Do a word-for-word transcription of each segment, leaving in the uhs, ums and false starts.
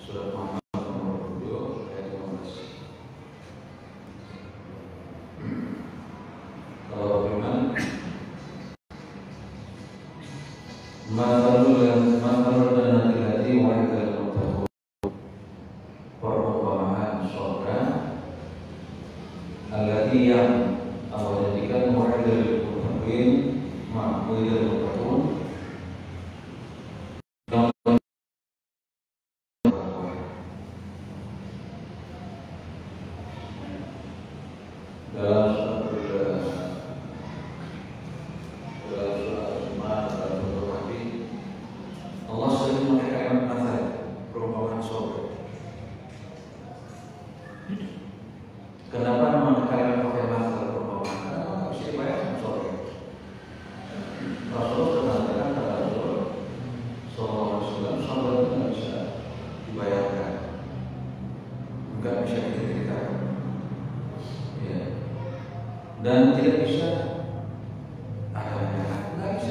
Surat Muhammad nomor tujuh ayat lima belas. Allah berfirman, "Mathalul mathalul jannati allati wa'idal muttaqun." Perumpamaan surga allati yang Allah jadikan wa'idal muttaqin, ma'widal muttaqun. Dalam surat dalam surat Al-Asma dalam surat Al-Hadi, Allah sering memakai kalimat mathal, perumpamaan surga. Kenapa memakai kalimat pakai mathal perumpamaan? Karena nggak bisa dibayangkan surga. Rasul mengatakan kata Rasul Sallallahu Alaihi Wasallam, surga itu nggak bisa dibayangkan, nggak bisa diceritakan. Ya. Dan tidak bisa ada nggak bisa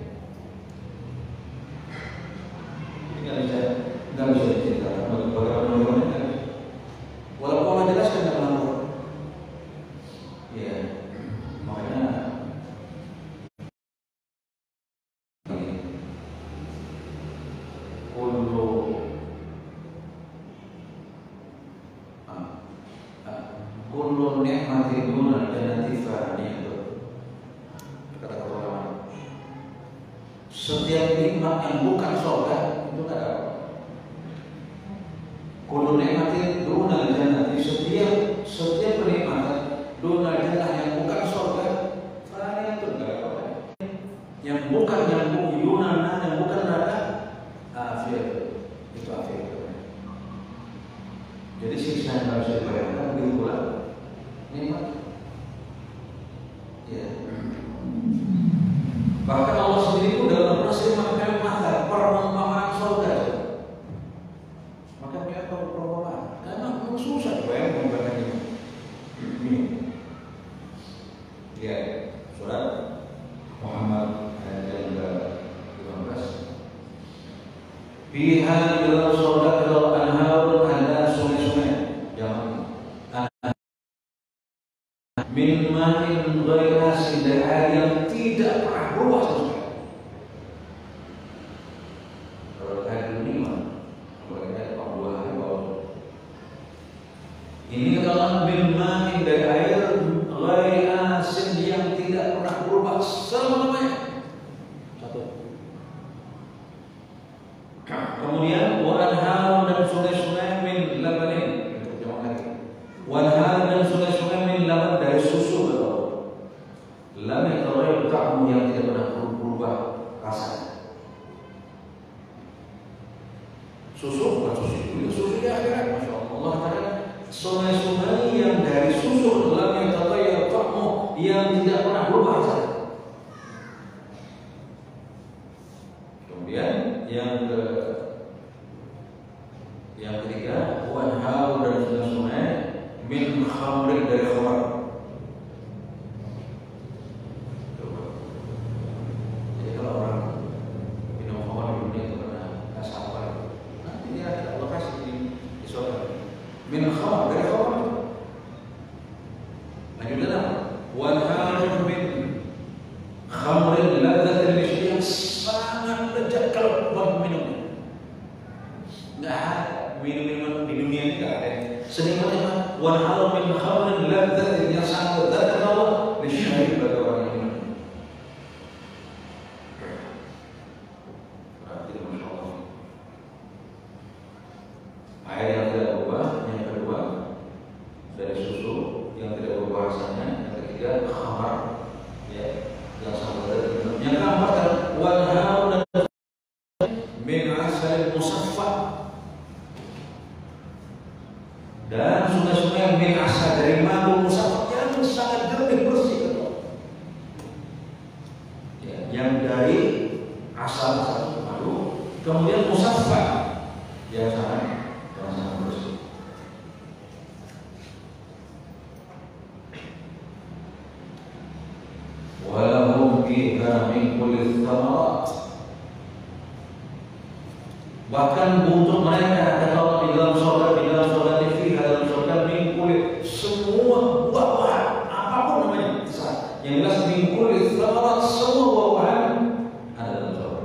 nggak bisa nggak bisa diceritakan bagaimana bagaimana walaupun Allah jelaskan dalam Al-Quran. Ya, makanya kullu ah, ah, kullu nikmatin dunal jannati faniyatun. Kata ulama, setiap nikmat yang bukan surga itu tidak ada. Kullu nikmatin dunal jannati, setiap setiap kenikmatan dunal jannah yang bukan surga faniyatun, tidak ada. Yang bukan yang bukan yunana, yang bukan nada afiat, itu afiat. Jadi siksa yang harus dibayangkan begitu pula nikmat. Ya. Bahkan Allah sendiri pun dalam proses memakai mathal perumpamaan surga. Maka dia perlu perumpamaan. Karena memang susah dibayangkan bagaimana ini. Ya, surat Muhammad ayat yang lima belas. Fiha dalam surga adalah anharun, ada sungai-sungai. Jangan min ma'in ghairi asin, dari air yang tidak pernah berubah sama sekali. Kalau air dunia, kalau air pembuahan bawah. Ini adalah min ma'in, dari air ghairi asin yang tidak pernah berubah selamanya. Satu. Kemudian wa anharun, dan sungai-sungai min labanin. Wanhar, dan sungai-sungai min laban, dari susu betul. Lam yataghayyar ta'mu, yang tidak pernah berubah rasanya. Susu bukan susu itu, susu di akhirat. Masya Allah, Allah Ta'ala sungai-sungai yang dari susu, lam yataghayyar ta'mu, yang tidak pernah berubah rasanya. Kemudian yang ke yang ketiga, wanhar, dan sungai-sungai min khamrin, dari khamar. Jadi kalau orang minum khamar di dunia itu karena nggak sabar, nanti dia ada lokasi di di surga. Min khamar, dari khamar. Lanjut dalam wanharun min khamrin ladzatin lisy, yang sangat lezat kalau buat minum. Nggak ada minum-minuman di dunia ini, nggak ada senikmatnya wanharun min khamrin ladzatin, yang sangat lezat kalau lisy, bagi orang yang minum. Berarti Masya Allah, air yang tidak berubah. Yang kedua, dari susu yang tidak berubah rasanya. Yang ketiga, khamar, ya, yang sangat lezat. Yang keempat, wanharun min asalin musaffa, dan sungai-sungai min asal, dari madu musaffa, yang sangat jernih bersih, ya, yang dari asal satu madu, kemudian musaffa, yang sangat yang sangat bersih. Walahum fiha min kulli thamarat, bahkan untuk mereka kata Allah di dalam surga, di dalam surga T V, dalam surga min kulit, semua buah-buahan apapun namanya terserah. Yang jelas min kulit thamarat, semua buah-buahan ada dalam surga.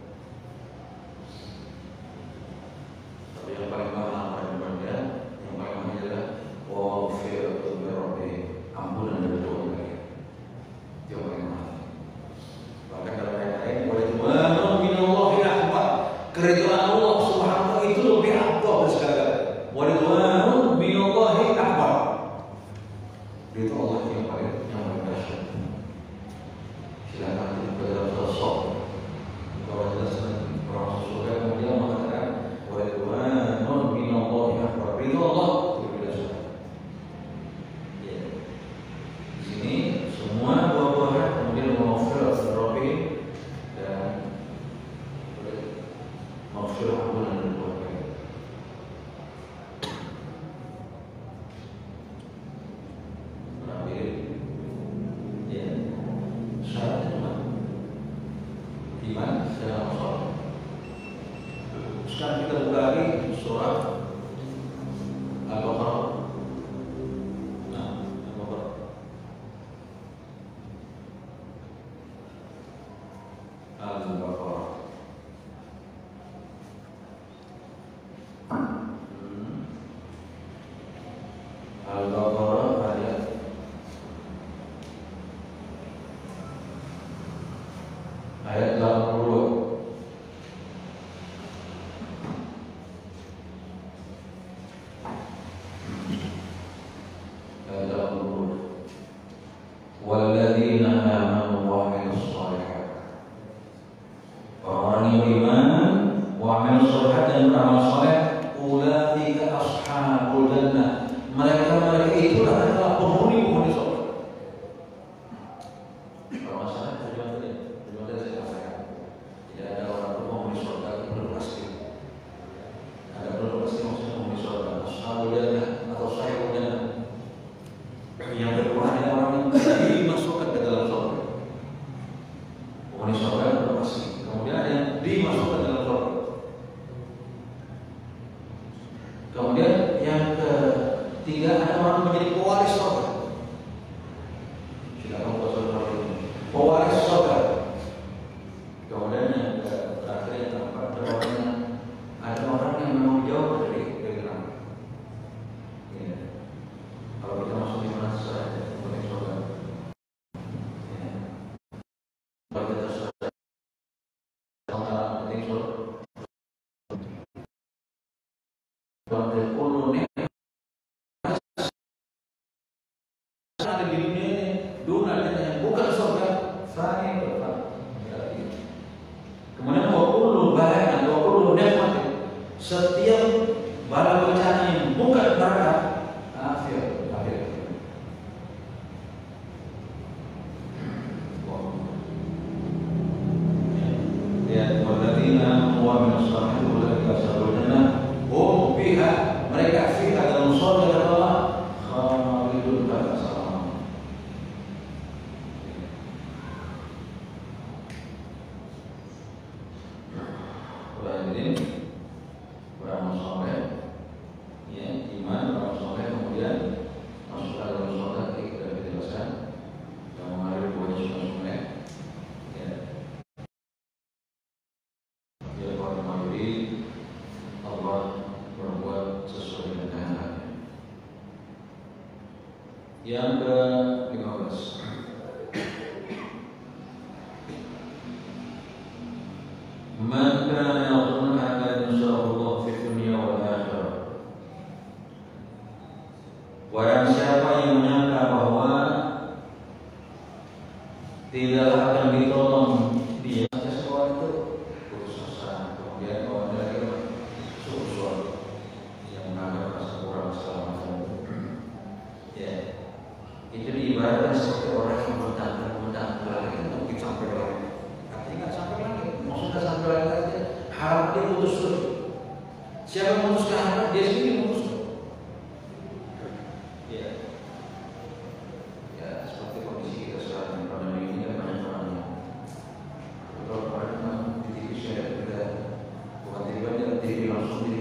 Tapi yang paling mahal apa yang berbeda? Yang paling mahal adalah waghfiratu min rabbihim, ampunan dari Tuhan mereka. Itu yang paling mahal. Bahkan dalam ayat lain, wa ridwanun minallahi akbar, keridhaan Allah Subhanahu wa taala itu lebih afdal dari segala-galanya. Wa ridwanun minallahi akbar, itu Allah yang paling yang paling dahsyat. Silakan kita ke dalam sosok bahwa jelas orang surga kemudian mengatakan wa ridwanun minallahi akbar, itu Allah itu lebih dahsyat. Ya. Di sini semua buah-buahan kemudian maghfirah dari Rabbih dan maghfirah ampunan dari Tuhan mereka. Terakhir, ya, syarat iman, iman dalam sholat. Sekarang kita buka lagi surah Al-Baqarah. Nah, Al-Baqarah. Al-Baqarah. Hmm. Al-Baqarah ayat ayat delapan puluh dua. Ayat delapan puluh dua. Walladzina amanu wa amilus shalihat. Orang yang beriman wa amilus shalihat dan beramal saleh, ulaika ashabul jannah. Mereka-mereka itulah adalah penghuni-penghuni surga. Kalau masalah tujuan tadi, tujuan tadi saya katakan, tidak ada orang penghuni surga yang belum pasti. Ada belum pasti maksudnya penghuni surga, ashabul jannah atau sahibul jannah. Yang kedua adalah orang yang dimasukkan ke dalam surga. Penghuni surga belum pasti. Kemudian ada yang dimasukkan ke dalam surga. Kemudian yang ketiga ada orang menjadi pewaris surga. Silakan buat saudara ini. Pewaris surga. Kemudian yang terakhir yang keempat ada orang yang ada orang yang memang jauh dari dari neraka. Ya. Kalau kita masuk di mana saja, penting surga. Ya. Kalau kita surga, orang penting surga. Kalau ada di dunia ini, dunia yang bukan surga, fani berfani. Kemudian wakulu bahaya, wakulu nikmat. Setiap bala bencana yang bukan neraka, akhir, akhir. Ya, walladzina wa min as-salihati ulaika ashabul jannah hum fiha, mereka fiha dalam surga Allah khalidun kata salam. Walaupun beramal soleh, ya iman beramal soleh kemudian masuk ke dalam surga kita jelaskan yang mengalir buah sungai, ya. Jadi kalau majuri Allah berbuat sesuai dengan kehendaknya. Yang ke lima belas. Man kana yadhunnu anna insyaallah fi dunya wal akhirah. Barang siapa yang menyangka bahwa tidak akan ditolong dia sesuatu khususan, kemudian bahwa dia sesuatu yang menganggap rasa kurang segala macam. Ya, itu diibaratkan seperti orang yang bertanya-tanya lagi untuk sampai lagi. Artinya nggak sampai lagi, maksudnya sampai lagi aja. Harap dia putus dulu. Siapa yang memutuskan harap dia sendiri memutuskan. Ya, ya seperti kondisi kita sekarang pada ini kan banyak orang yang kalau kemarin kan di T V saya ada bukan tiba-tiba dia langsung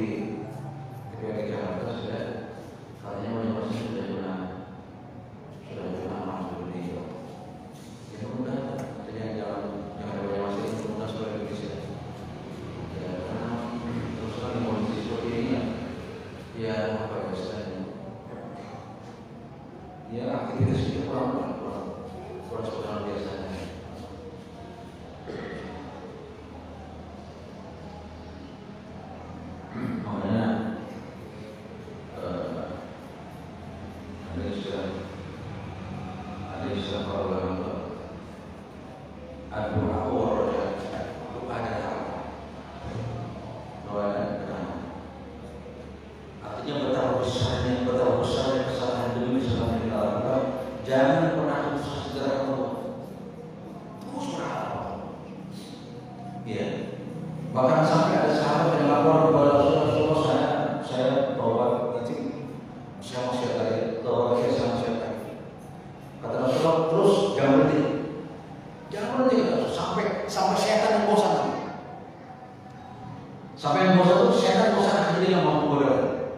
itu setan usaha jadi yang mau menggoda.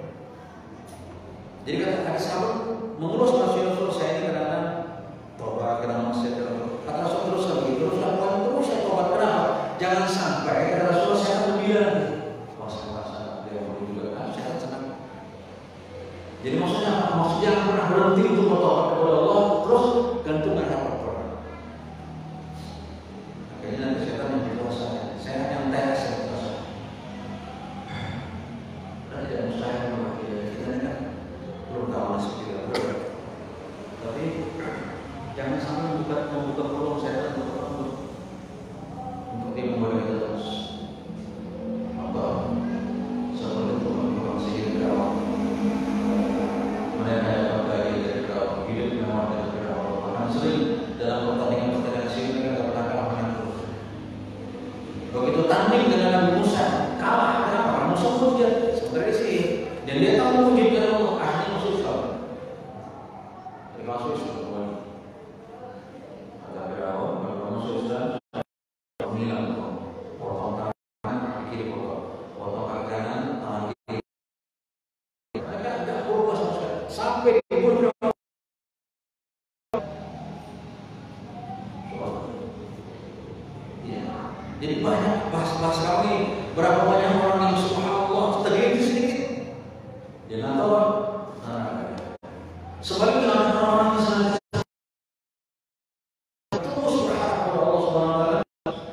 Jadi kata ada sahabat mengurus Rasul saya ini kadang-kadang tobat, kadang masih kadang kata Rasul terus lagi terus lakukan terus saya tobat. Kenapa? Jangan sampai kata Rasul saya lebih puasa-puasa dia mau juga kan sehat senang. Jadi maksudnya maksudnya jangan pernah berhenti untuk bertobat kepada Allah terus gantungan harapan Quran. Akhirnya nanti setan yang berpuasa, saya yang tes saya puasa. Dan tidak mustahil mewakili kita ini kan belum tahu nasib kita berapa. Tapi jangan sampai membuka membuka peluang setan untuk untuk untuk dia membawa kita terus. Apa? Seperti itu membuat sihir berawal. Mereka yang bagi dari berawal hidup memang dari berawal. Bahkan sering dalam pertandingan-pertandingan sihir mereka tidak pernah kalah menang terus. Begitu tanding dengan Nabi Musa kalah. Kenapa? Musa mujud sebenarnya sih. Dan dia tahu mujud dari Allah. Akhirnya masuk Islam. Jadi masuk Islam. Ada berawal kalau masuk Islam. Bilang potong tangan kiri potong, potong kaki kanan tangan kiri. Mereka tidak berubah sama sekali sampai di bulan. Ya. Jadi banyak bahas-bahas kami berapa banyak orang yang subhanallah terjadi sedikit. Jangan tahu. Nah, sebaliknya ada orang yang sangat terus berharap kepada Allah Subhanahu Wa Taala.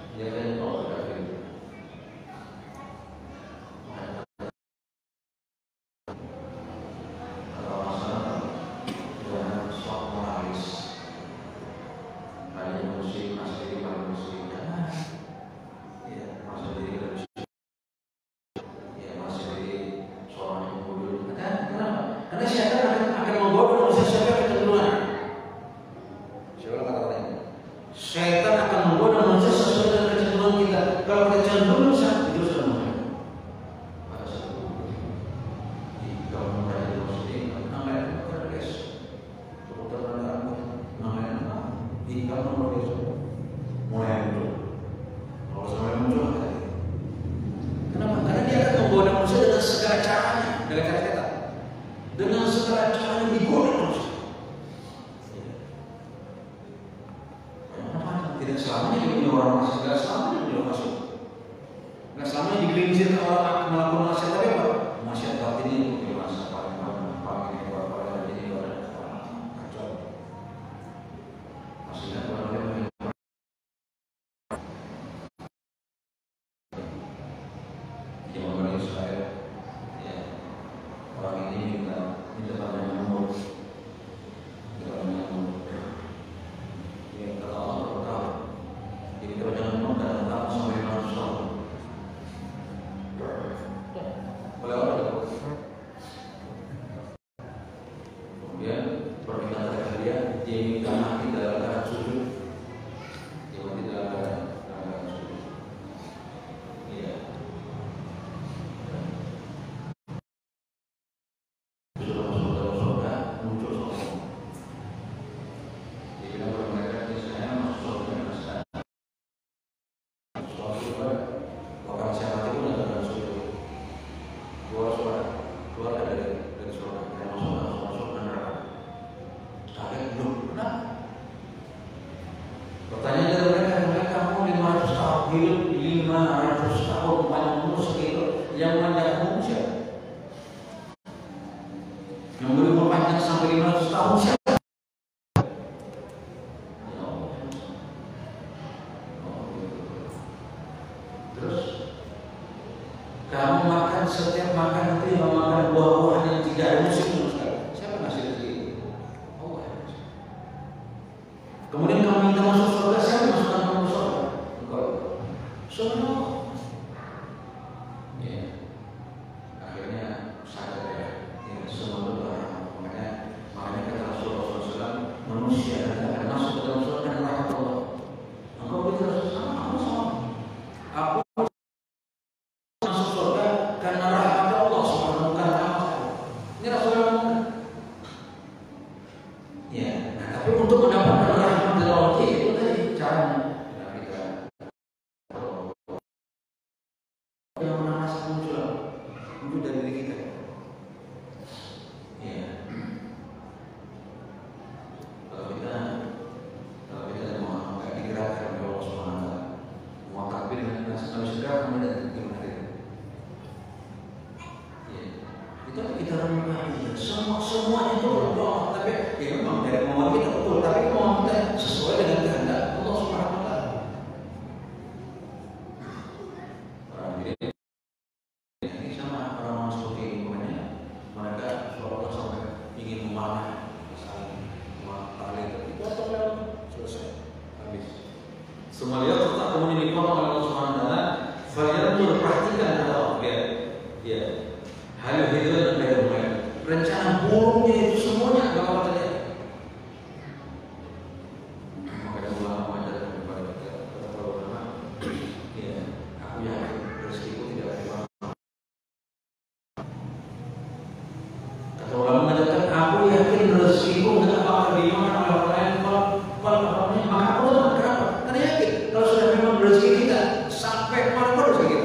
Syaitan akan menggoda manusia sesuai dengan kecenderungan kita. Kalau kita cenderung saat itu sudah mulai. Pada saat itu, kalau mulai dari sini, namanya bukan guys. Seputar pada aku, namanya apa? Jika nomor itu mulai muncul. Kalau sampai muncul, kenapa? Karena dia akan menggoda manusia dengan segala caranya, dengan cara kita, dengan segala caranya digoda manusia. Tidak selamanya dia punya orang masuk, tidak selamanya dia masuk, tidak selamanya digelincir orang melakukan maksiat. Tapi apa? Maksiat batin ini dia masa paling paling paling hebat paling jadi orang kacau. Maksudnya kalau dia punya zaman Bani Israel, ya orang ini minta minta tanya nomor, minta tanya nomor. Ya kalau Allah berkata jadi kita jangan menunda datang sampai lima ratus tahun. Boleh orang kemudian permintaan dari dia, dia minta mati dalam keadaan sujud. Dia mati dalam keadaan sujud. Iya. Sudah masuk dalam surga, muncul sombong. Dia bilang kepada mereka, saya masuk surga dengan sedang. Bahkan saya mati pun ada dalam surga. Keluar surga, keluar dari dari surga, dari masuk masuk masuk ke neraka. Kaget belum pernah. Pertanyaan dari mereka, mereka mau lima ratus tahun hidup, lima ratus tahun panjang umur segitu, yang panjang umur siapa? Yang berumur panjang sampai lima ratus tahun siapa? Kamu makan setiap makan itu yang makan buah-buahan yang tidak ada musim sama sekali. Siapa ngasih rezeki itu? Allah. Kemudian kamu minta masuk surga, siapa masukkan kamu surga? Engkau. Surga. Ya. Akhirnya sadar ya. Ya semua itu makanya makanya kata Rasulullah shallallahu alaihi wasallam manusia akan masuk ke dalam surga dan rahmat Allah. Engkau berkata sama, kamu sama. Aku untuk mendapatkan rahmat dari Allah itu Itu kita renungi semua semuanya itu berdoa, tapi ya memang dari kemauan kita betul, tapi kemauan kita sesuai dengan kehendak Allah Subhanahu Wa Taala. Ini sama orang-orang seperti ini, makanya mereka seolah-olah sampai ingin memanah, misalnya memanah itu potong selesai habis. Semua lihat tetap kemudian dipotong oleh Allah Subhanahu Wa Taala. Fayanzur, perhatikan Allah, lihat, ya. Hal itu dan lain-lain. Rencana burungnya itu semuanya gak bakal terjadi. Maka ada ulama ada kepada kita, kata ulama, ya, aku yakin rezekiku tidak akan. Kata ulama mengatakan, aku yakin rezekiku tidak bakal dimakan oleh orang lain. Kalau orangnya, maka aku tahu kenapa? Karena yakin kalau sudah memang rezeki kita sampai mana rezeki kita.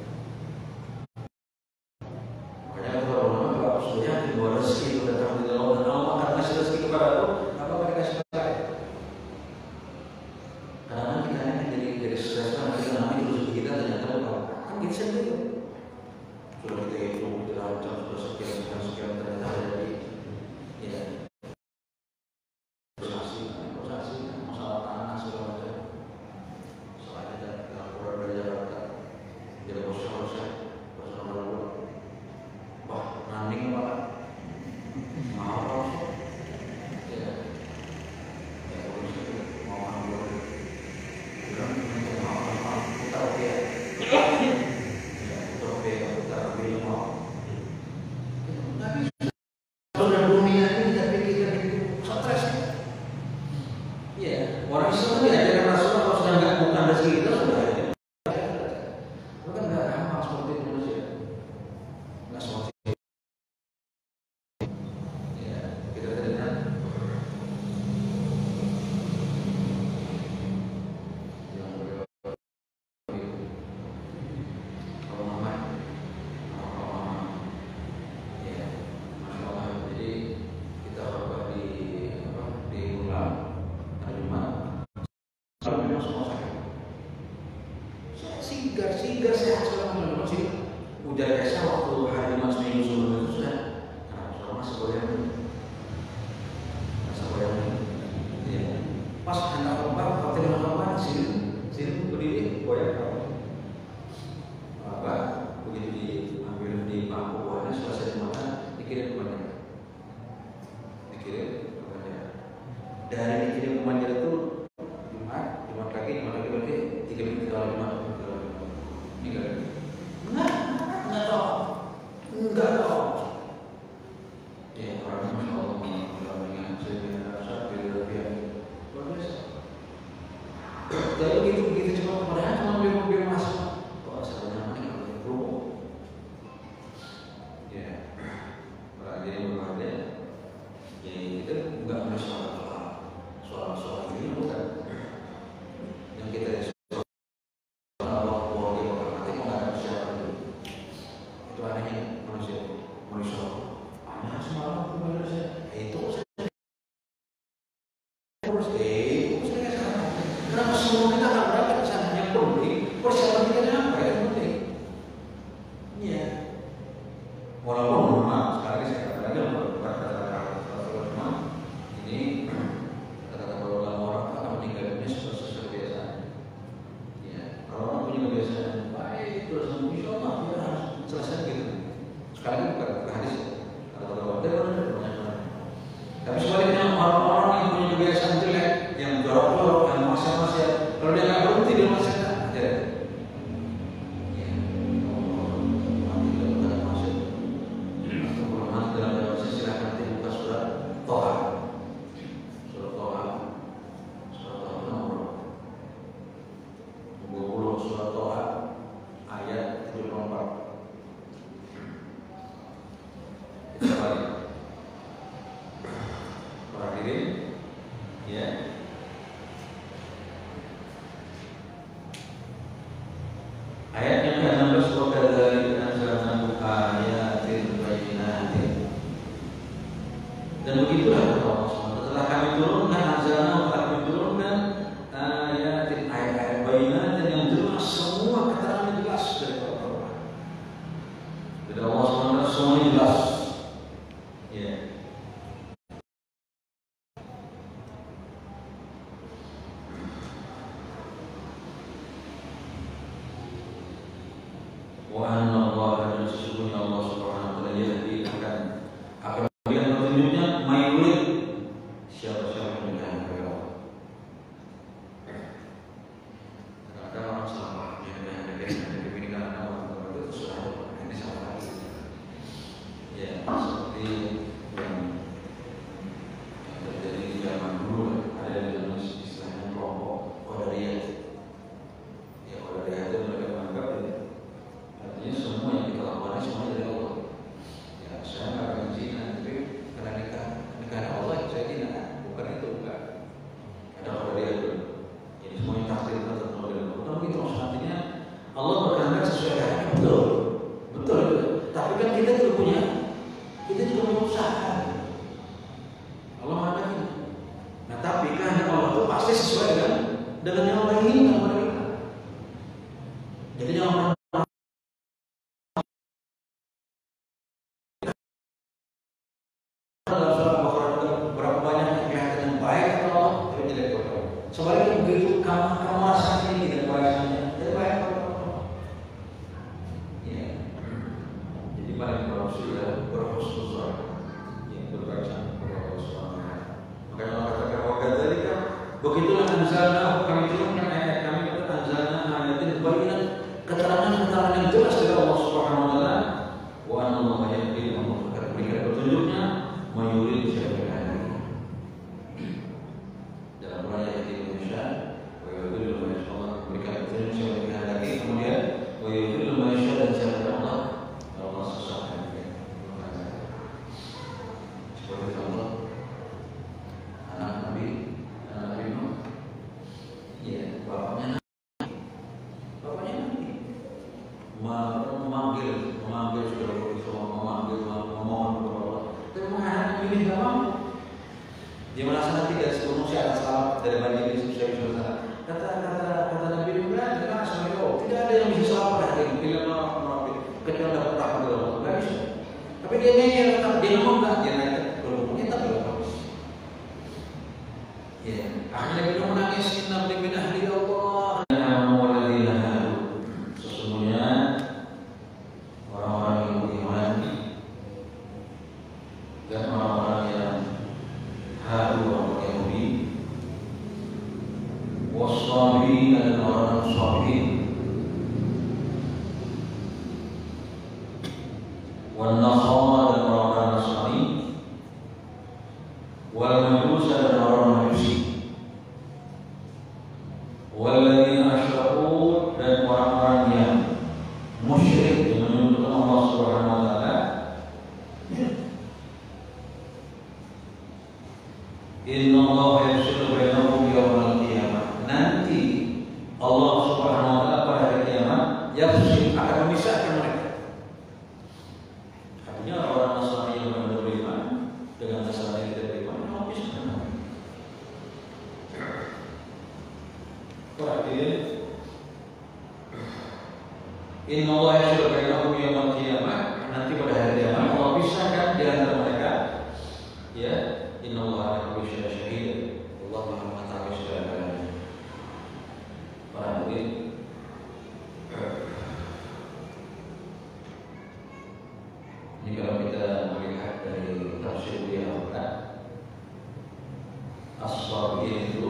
Singgah sehat selama masih udah biasa waktu hari Jumat seminggu sebelum itu sudah nah, masih goyang masih goyang ya. Pas hendak keempat waktu hendak keempat sini sini berdiri goyang apa begitu diambil di bangku buahnya selesai dimakan dikirim ke bandara dikirim ke bandara dari dikirim ke bandara itu Jumat Jumat lagi Jumat lagi berarti tiga minggu kalau Jumat enggak, enggak tahu, enggak tahu. Ya orang masya Allah orangnya saya bilang saya bilang dia luar biasa. Jadi begitu begitu cuma padahal cuma mobil-mobil masuk. Kok sebenarnya ini belum. Ya, jadi berada. Jadi itu enggak harus soal soal soal ini bukan yang kita ayat yang ke-enam belas wa kadzalika anzalnahu ayatin bayyinatin. Dan begitulah Allah setelah kami turunkan anzalnahu telah kami turunkan ayatin ayat-ayat bayyinatin yang jelas, semua keterangan jelas dari Allah. Dari Allah semuanya jelas. seperti yang terjadi di zaman dulu, ada di zaman istilahnya kelompok Qadariyah. Ya Qadariyah itu mereka menganggap ya, artinya semua yang kita lakukan semuanya dari Allah. Ya saya nggak akan zina, tapi karena nikah nikah Allah saya zina, bukan itu bukan. Ada Qadariyah itu. Jadi semuanya takdir tertentu dari Allah. Tapi itu artinya Allah berkehendak sesuai dengan betul, betul. Tapi kan kita juga punya, kita juga punya usaha. Allah mengatakan. Nah tapi kehendak Allah itu pasti sesuai dengan dengan yang Allah inginkan kepada kita. Jadi jangan dalam surah Al-Baqarah itu berapa banyak kelihatan yang baik atau Allah tapi tidak kepada Allah. Sebaliknya begitu kamu kamu rasanya ini dan baiknya, jadi baik kepada Allah. Ya. Jadi paling bagus sudah berhusnuzon, yang berbaca kepada Allah Subhanahu wa taala. Makanya Allah katakan wa kadzalika begitulah anzalna kami turunkan ayat kami itu anzalna ayatin bayyinat keterangan-keterangan yang jelas dari Allah Subhanahu wa taala wa anna Allah yahdi man yasha'u berikan petunjuknya mayurid siapa yang ada dalam ayat Indonesia wa yudhillu man yasha'u berikan petunjuk siapa yang ada kemudian wa yudhillu man yasha'u dan siapa yang Allah Allah sesatkan seperti Allah anak Nabi anak Nabi Nuh ya bapaknya bapaknya Nabi memanggil memanggil saudara semua memanggil memohon kepada Allah tapi menghadap ini tidak mampu dia merasa nanti dari sepenuh syarat selamat dari banjir ini susah susah kata kata kata Nabi Ibrahim dengan asal oh tidak ada yang bisa selamat dari ini bila menapi kecuali dapat takut dari Allah nggak bisa tapi dia nyanyi tetap dia ngomong nggak dia naik kalau kita belum habis ya akhirnya Nabi menangis inna min ahli Allah sesungguhnya orang-orang yang beriman dan orang-orang yang hadu orang Yahudi wasabi dan orang sabi wan nasara dan orang Nasrani wal majus dan orang Majusi walladzina asyraku dan orang-orang yang musyrik yang menyekutukan Allah Subhanahu wa taala inna Allah yafsilu bainahum yawmal qiyamah nanti Allah Subhanahu wa taala pada hari kiamat yafsil akan memisahkan mereka artinya orang Nasrani yang benar beriman dengan Nasrani yang tidak beriman Allah memisahkan mereka perhatian inna Allah yafsilu bainahum yawmal qiyamah nanti pada hari kiamat Allah pisahkan di antara mereka ya inna Allah ala kulli syai'in syahid Allah Maha mengetahui segala-galanya para hadirin ini kalau kita melihat dari tafsir dia as-sabiin itu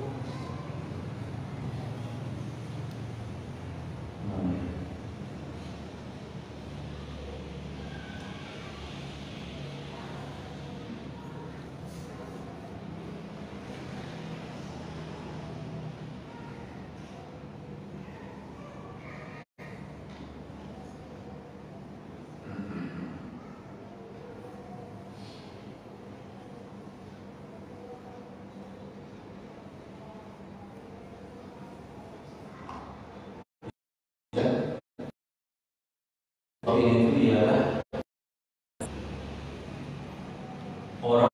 ini itu ialah orang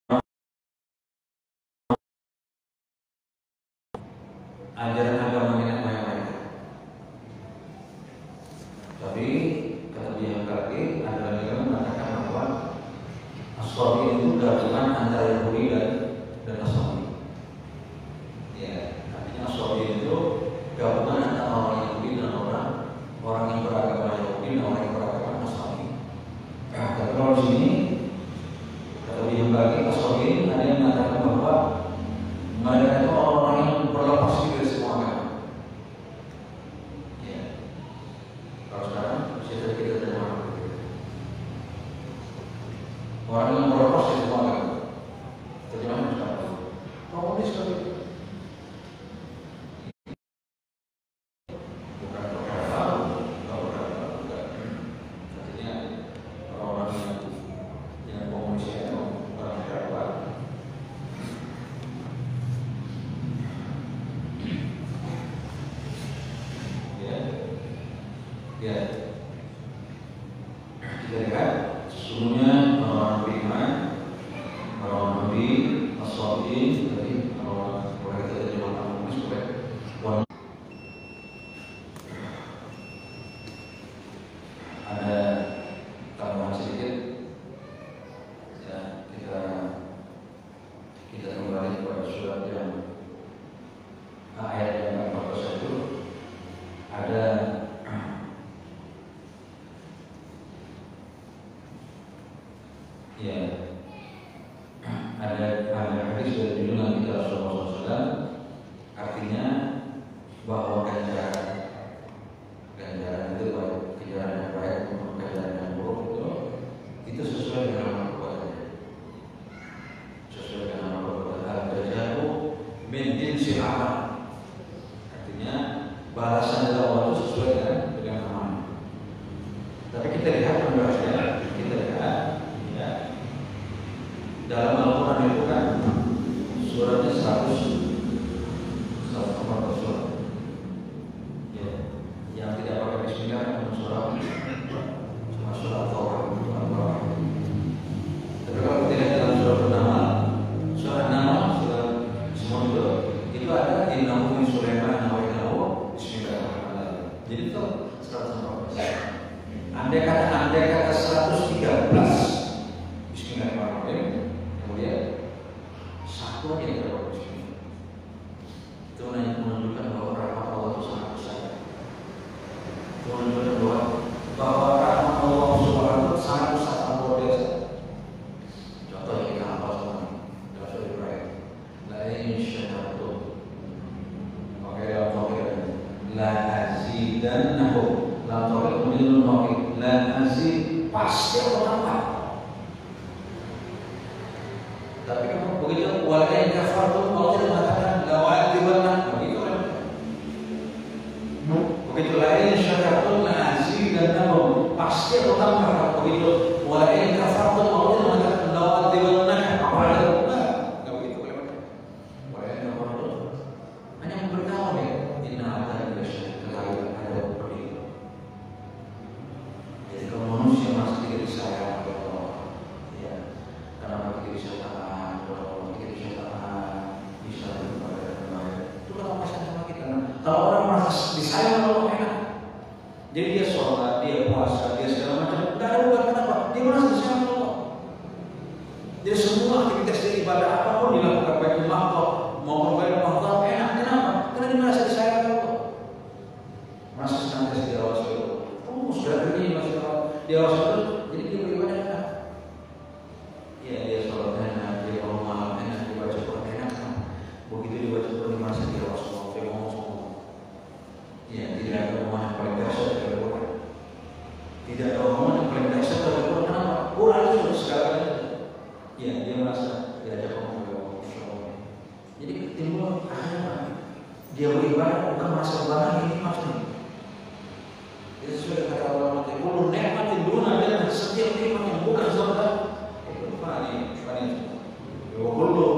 ajaran agama nenek moyang mereka. Tapi kata dia lagi ada yang mengatakan bahwa as-sabi itu gabungan antara Yahudi dan dan Nasrani. Ya, artinya as-sabi itu gabungan antara orang Yahudi dan orang orang yang beragama Yahudi dan orang yang beragama Nasrani. Nah, tapi kalau di sini kata dia lagi as-sabi ada yang mengatakan bahwa mereka itu orang-orang yang berlepas diri dari semua agama. Ya. Kalau sekarang kita kita terima. Orang yang merokok itu semua kan. Terjemahan apa? Komunis kali. Bukan perkara baru, kalau perkara baru bukan. Artinya orang-orang yang yang komunis itu orang perkara baru. Ya, ya. Kita lihat sesungguhnya orang beriman, orang nabi, as-sabiqin, tadi orang orang kita terjemah komunis boleh. Ada tambahan sedikit, ya kita kita kembali kepada surat yang ayat yang empat belas itu ada. Ya, ada ada hadis dari junjungan kita Rasulullah shallallahu alaihi wasallam, artinya bahwa ganjaran ganjaran itu baik ganjaran yang baik maupun ganjaran yang buruk itu itu sesuai dengan amal perbuatannya, sesuai dengan amal perbuatan. Al-jazā'u min jinsil 'amal, artinya balasan dari Allah itu sesuai dengan dengan amalnya. Tapi kita lihat penjelasannya, kita lihat dalam Al-Quran itu kan suratnya seratus seratus empat belas surat, ya, yang tidak pakai bismillah itu surat cuma surat Taurat. Tapi kalau tidak dalam surat bernama surat nama surat semua itu itu ada di Nabi Sulaiman Nabi Nabi Bismillahirrahmanirrahim. Jadi itu seratus empat belas. Andai kata andai kata seratus tiga belas Bismillahirrahmanirrahim, kemudian satu aja yang terlalu bismillah. Itu menunjukkan bahwa rahmat Allah itu sangat besar. Itu menunjukkan bahwa bahwa rahmat Allah subhanahu wa taala sangat besar, sangat luar biasa. Contoh yang kita hafal semua dalam surat Ibrahim, la in syakartum, oke, dalam tauhid la azidannakum, dalam tauhid kemudian tauhid la azid, pasti Allah tambah. Tapi kalau begitu walaupun kafartum, Allah tidak mengatakan la'u'adzibanna, begitu kan? Begitu lain syakartum la'azidannakum, pasti Allah tambah. Begitu walaupun kafartum, Allah tidak mengatakan la'u'adzibanna, apa ada? Enggak begitu kalimatnya. Walaupun kafartum hanya memberitahu ya, inna adzab lasyadid, ketahui ada seperti itu. Jadi kalau manusia masih tidak disayang oleh Allah, ya, karena tidak bisa taat, kalau orang merasa disayang Allah enak, jadi dia sholat, dia puasa, dia segala macam, tidak ada bukan kenapa? Dia merasa disayang Allah. Jadi semua aktivitas dari ibadah apapun dilakukan, baik itu makhluk maupun baik makhluk enak. Kenapa? Karena dia merasa disayang Allah. Merasa senantiasa diawasi Allah. Oh, sudah begini masih diawasi Allah, jadi dia beribadah enak. Ya, dia sholat enak, dia bangun malam enak, dia baca Quran enak. Begitu dia baca Quran merasa diawasi Allah. Ya, tidak ada omongan yang paling dahsyat dari Quran. Tidak ada omongan yang paling dahsyat dari Quran. Kenapa? Quran itu sudah segalanya. Ya, dia merasa diajak ngomong oleh Allah. Jadi timbul akhirnya dia beribadah bukan merasa banget ini maksudnya. Itu sudah kata ulama tadi. Ulun nikmatin duna dan setiap nikmat yang bukan surga itu fani, fani. Wa kullu